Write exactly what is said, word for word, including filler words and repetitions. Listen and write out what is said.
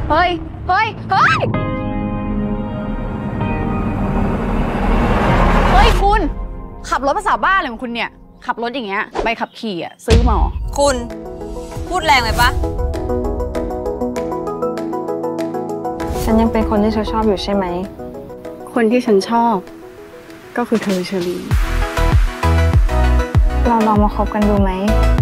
เฮ้ยเฮ้ยเฮ้ยเฮ้ยคุณขับรถภาษาบ้าอะไรของคุณเนี่ยขับรถอย่างเงี้ยใบขับขี่อ่ะซื้อมาคุณพูดแรงไปปะฉันยังเป็นคนที่เธอชอบอยู่ใช่ไหมคนที่ฉันชอบก็คือเธอเชอรีนเราลองมาคบกันดูไหม